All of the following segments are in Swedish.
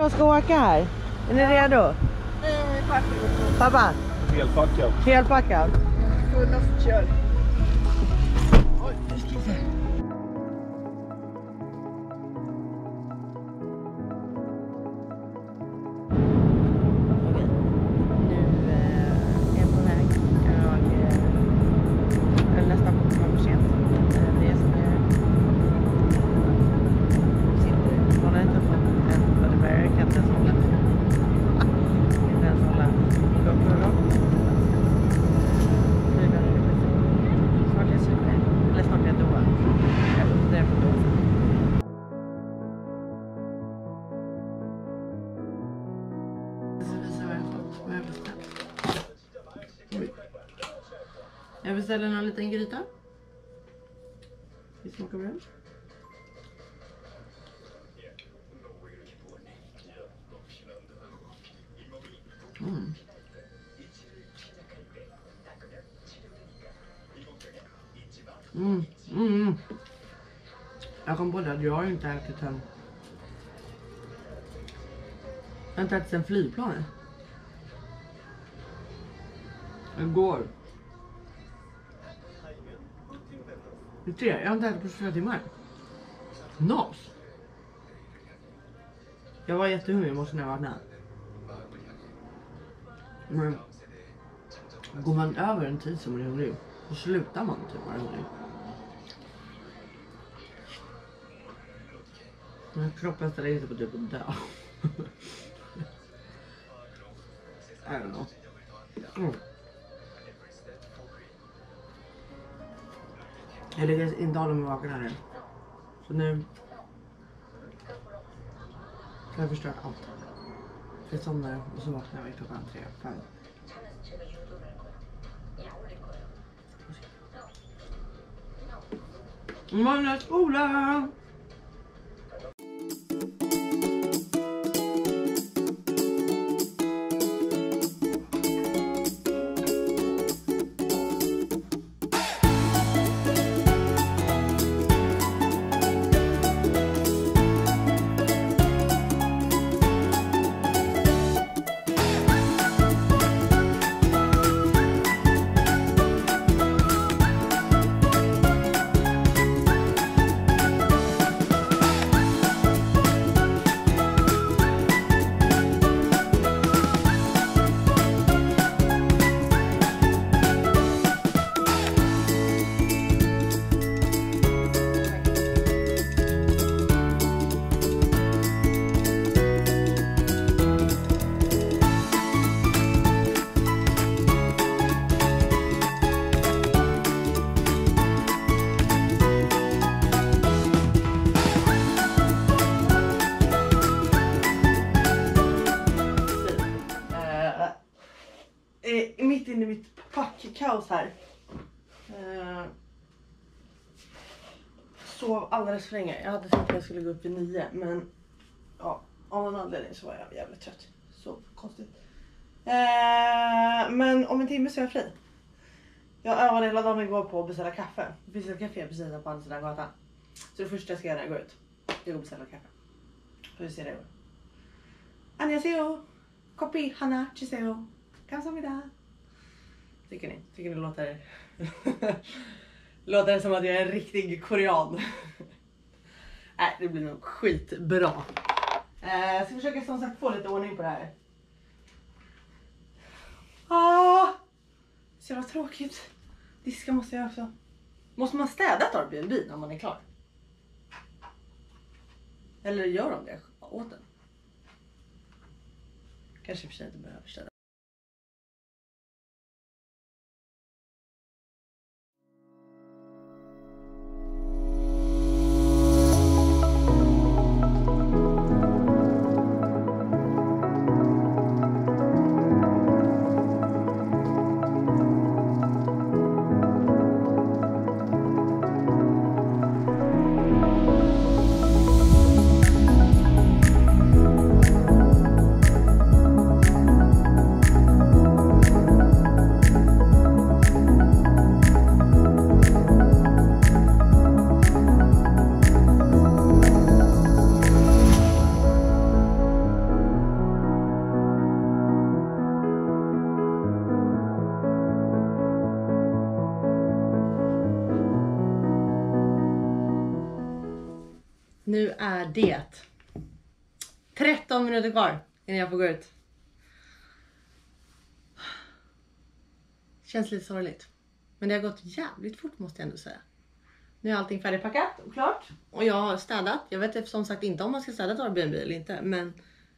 pappa ska åka här. Är ni redo? Pappa? Helpackad. Helpackad. Fullast kör. Jag beställer en liten gryta. Vi smakar bröd. Jag kom på det att jag har inte ätit en... Jag har inte ätit en flygplan. Igår. Jag har inte ätit på 24 timmar. Nas. Jag var jättehungrig, måste när jag vaknade. Men går man över en tid som man är hungrig, så slutar man typ vara hungrig. Men kroppen ställer inte på typ att dö. I don't know. Jag lyckades inte hålla mig vaken här nu. Så nu har jag förstört allt. Jag somnar och så vaknar jag klockan 3-5. Man är skolan! Mitt inne i mitt packkaos här. Sov alldeles för länge. Jag hade tänkt att jag skulle gå upp vid 9, men ja, av någon anledning så var jag jävligt trött. Så konstigt. Men om en timme så är jag fri. Jag övade hela dagen igår på att beställa kaffe. Det finns ett café precis på andra sidan gatan. Så det första jag ska göra när jag går ut, jag går och beställa kaffe. Hur ser det ut? Annyeonghaseyo. Kopi hana chiseo. Kamsahamnida. Tycker ni låter låter som att jag är en riktig korean. Nej, det blir nog skitbra. Jag ska försöka som sagt få lite ordning på det här. Så jävla tråkigt. Diska måste jag också. Måste man städa ett Airbnb när man är klar? Eller gör de det åt den? Kanske för sig inte behöver städa. Nu är det 13 minuter kvar innan jag får gå ut. Känns lite sorgligt. Men det har gått jävligt fort måste jag ändå säga. Nu är allting färdigpackat och klart. Och jag har städat. Jag vet som sagt inte om man ska städa ett Airbnb eller inte. Men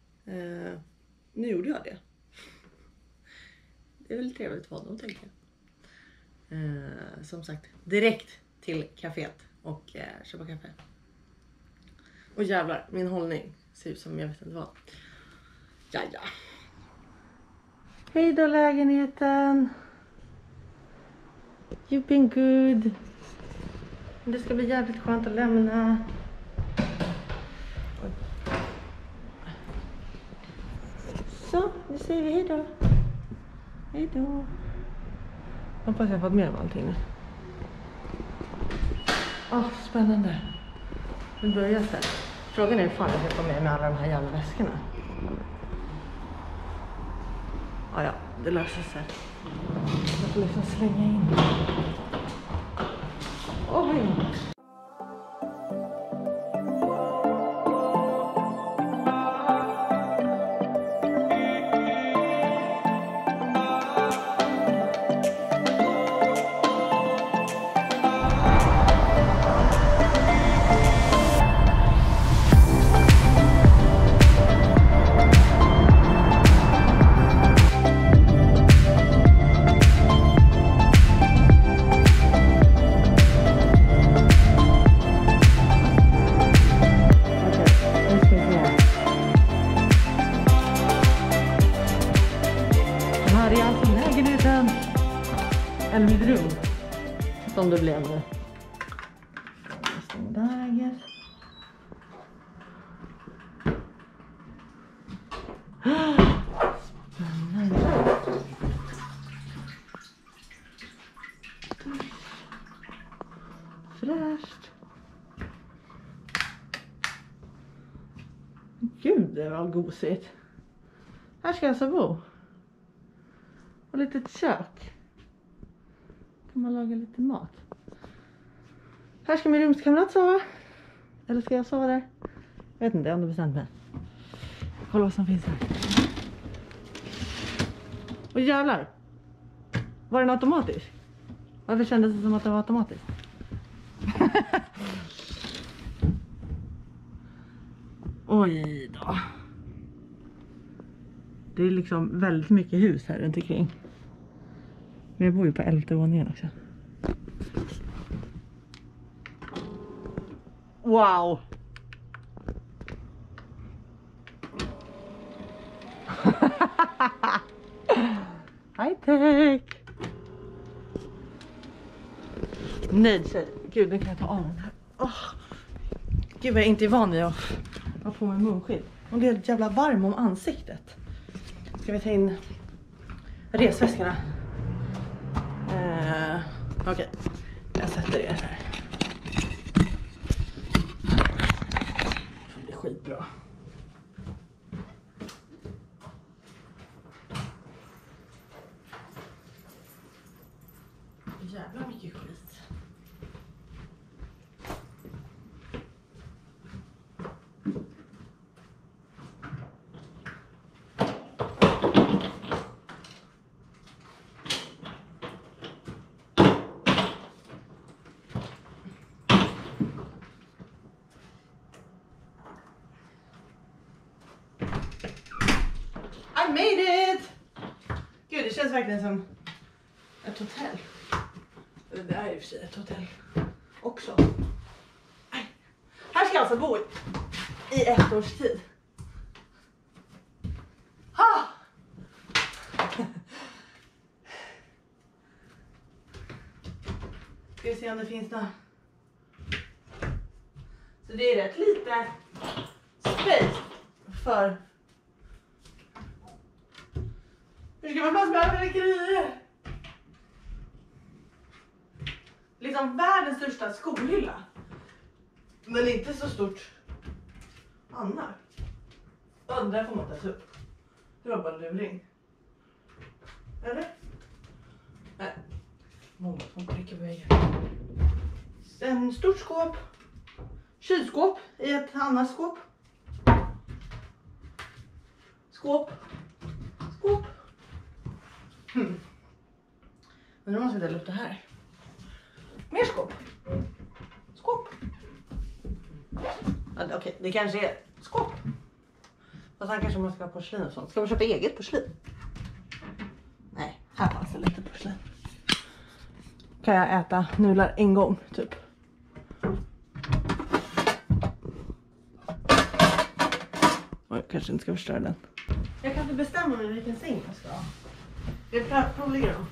nu gjorde jag det. Det är väl trevligt att vara då tänker jag. Som sagt, direkt till kaféet och köpa kaffe. Och jävlar, min hållning ser ut som jag vet inte vad. Jaja. Hej då lägenheten. You've been good. Det ska bli jävligt skönt att lämna. Så, nu säger vi hej då. Hej då. Hoppas jag fått med mig allting nu. Spännande. Nu börjar sen. Frågan är hur fan jag ska få med mig alla de här jävla väskorna. Ja, det löser sig. Jag får liksom slänga in. Oj! Eller mitt rum. Som det blev nu. Dagar. Spännande. Fräscht. Gud, det var gosigt. Här ska jag alltså bo. Och lite kök. Kan man laga lite mat. Här ska min rumskamrat sova. Eller ska jag sova där? Jag vet inte, jag har inte bestämt mig. Kolla vad som finns här. Och jävlar. Var den automatisk? Varför kändes det som att det var automatiskt? Oj då. Det är liksom väldigt mycket hus här runt omkring. Men jag bor ju på 11:e våningen också. Wow! High tech! Nej, tjej. Gud, nu kan jag ta av den här. Gud, jag är inte van vid att ha på mig munskydd. Och det är helt jävla varm om ansiktet. Ska vi ta in resväskorna? Okej, jag sätter det här. Det blir skitbra. Jävla mycket skit. I made it! Gud, det känns verkligen som ett hotell. Det är i och för sig ett hotell också. Här ska jag alltså bo i 1 års tid. Ha! Ska vi se om det finns något. Så det är rätt lite space för. Hur ska man plats med alla grejer? Liksom världens största skohylla. Men inte så stort annars. Där får man inte ta upp. Det var bara luring. Eller? Nej. Många som prickar vägen. En stort skåp. Kylskåp i ett annat skåp. Skåp. Men nu måste jag dela upp det här. Mer skåp. Okej, det kanske är skåp. Fast han kanske måste ha porslin och sånt. Ska man köpa eget porslin? Nej, här fanns det lite porslin. Kan jag äta nudlar en gång typ. Oj, kanske inte ska förstöra den. Jag kan inte bestämma mig vilken säng jag ska ha. Det provligger då.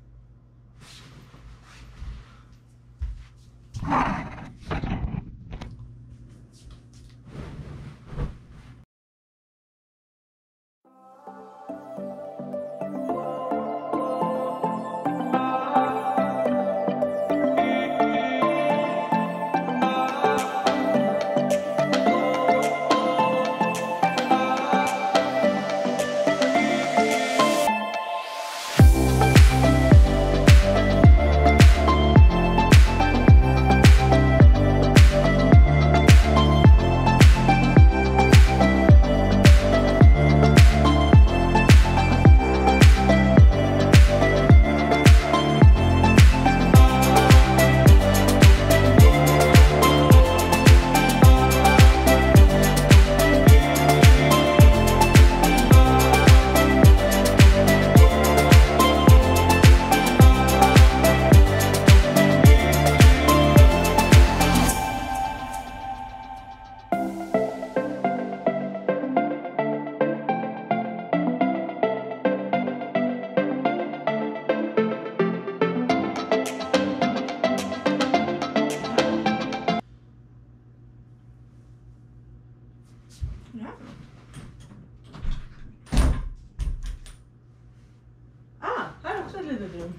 Här är också ett litet rum.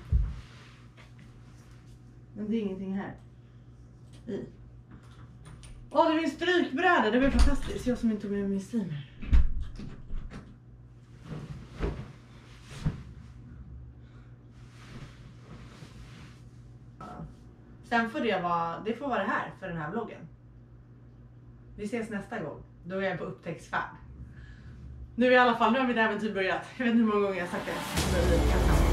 Men det är ingenting här. Åh, det finns strykbräda. Det var fantastiskt. Jag som inte tog med min steamer. Sen får det får vara det här för den här vloggen. Vi ses nästa gång. Då är jag på upptäcktsfärd. Nu i alla fall, nu har mitt äventyr börjat. Jag vet inte hur många gånger jag har sagt det.